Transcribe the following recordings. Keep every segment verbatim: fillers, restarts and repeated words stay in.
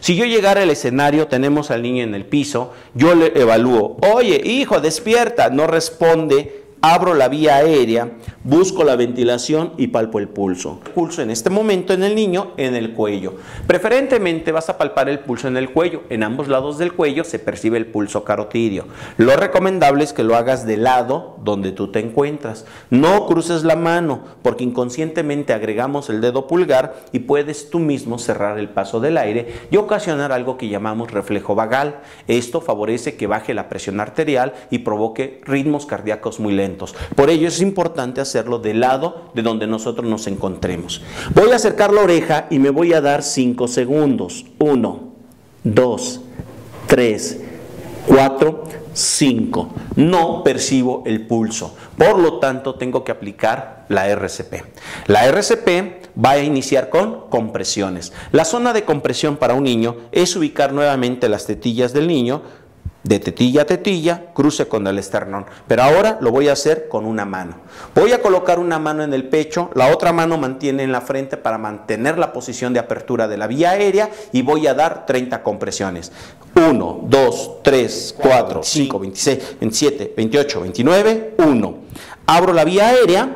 Si yo llegara al escenario, tenemos al niño en el piso, yo le evalúo, oye, hijo, despierta, no responde, abro la vía aérea, busco la ventilación y palpo el pulso. Pulso en este momento en el niño, en el cuello. Preferentemente vas a palpar el pulso en el cuello. En ambos lados del cuello se percibe el pulso carotidio. Lo recomendable es que lo hagas del lado donde tú te encuentras. No cruces la mano porque inconscientemente agregamos el dedo pulgar y puedes tú mismo cerrar el paso del aire y ocasionar algo que llamamos reflejo vagal. Esto favorece que baje la presión arterial y provoque ritmos cardíacos muy lentos. Por ello es importante hacerlo del lado de donde nosotros nos encontremos. Voy a acercar la oreja y me voy a dar cinco segundos. uno, dos, tres, cuatro, cinco. No percibo el pulso. Por lo tanto, tengo que aplicar la R C P. La R C P va a iniciar con compresiones. La zona de compresión para un niño es ubicar nuevamente las tetillas del niño, de tetilla a tetilla, cruce con el esternón. Pero ahora lo voy a hacer con una mano. Voy a colocar una mano en el pecho, la otra mano mantiene en la frente para mantener la posición de apertura de la vía aérea y voy a dar treinta compresiones. uno, dos, tres, cuatro, cinco, veintiséis, veintisiete, veintiocho, veintinueve, uno. Abro la vía aérea,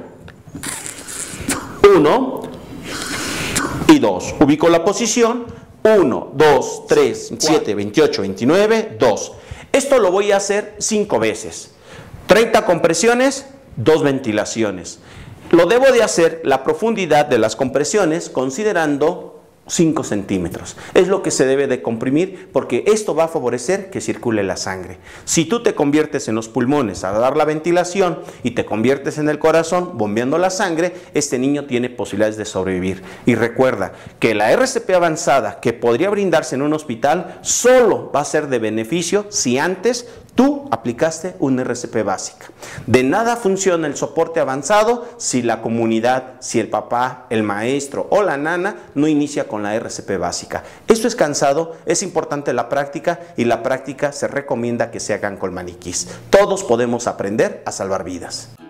uno y dos. Ubico la posición, uno, dos, tres, veintisiete, veintiocho, veintinueve, dos. Esto lo voy a hacer cinco veces. treinta compresiones, dos ventilaciones. Lo debo de hacer la profundidad de las compresiones considerando cinco centímetros. Es lo que se debe de comprimir porque esto va a favorecer que circule la sangre. Si tú te conviertes en los pulmones a dar la ventilación y te conviertes en el corazón bombeando la sangre, este niño tiene posibilidades de sobrevivir. Y recuerda que la R C P avanzada que podría brindarse en un hospital solo va a ser de beneficio si antes tú aplicaste una R C P básica. De nada funciona el soporte avanzado si la comunidad, si el papá, el maestro o la nana no inicia con la R C P básica. Esto es cansado, es importante la práctica y la práctica se recomienda que se hagan con maniquís. Todos podemos aprender a salvar vidas.